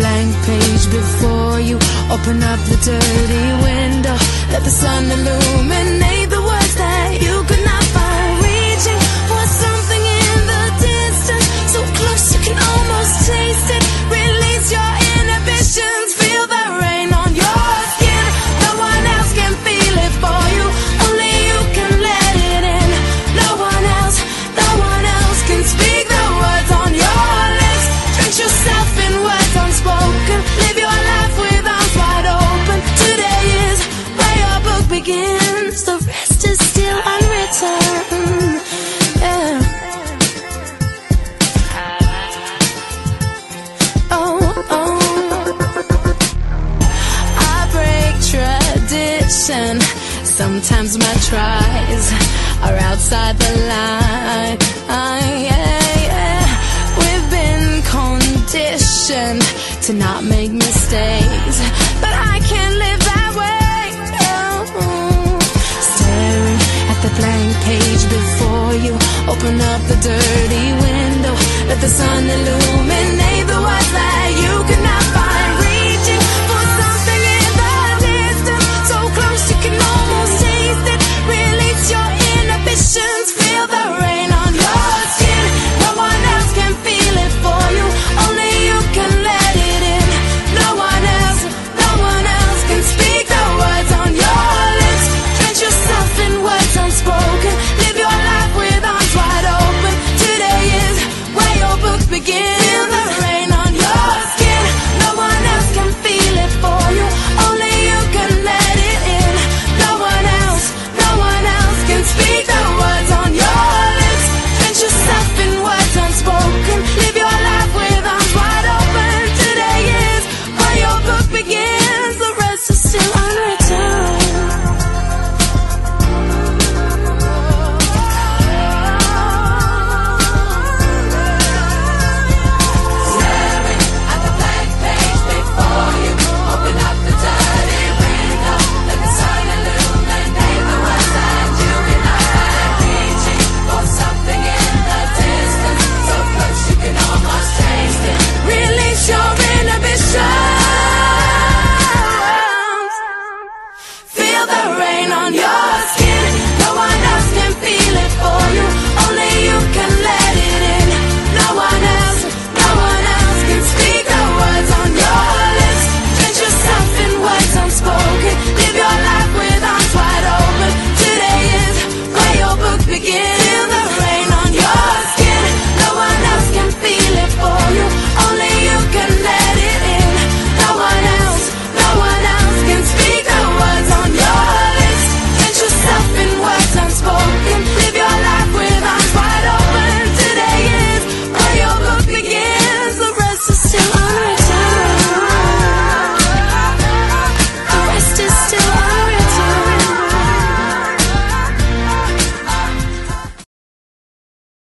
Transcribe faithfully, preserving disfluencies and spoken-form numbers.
blank page before you. Open up the dirty window, let the sun illuminate the words that you could not find. Reaching for something in the distance, so close you can almost taste it. Release your inhibitions, feel the rain on your skin. No one else can feel it for you, only you can let it in. No one else, no one else can speak the words on your lips. Drench yourself in words unspoken, live your life with arms wide open. Today is where your book begins, the rest is still unwritten. Yeah. Oh, oh. I break tradition, sometimes my tries are outside the line. Uh, yeah, yeah. We've been conditioned to not make mistakes, but I can't live that way. Oh. Staring at the blank page before you, open up the dirty window, let the sun illuminate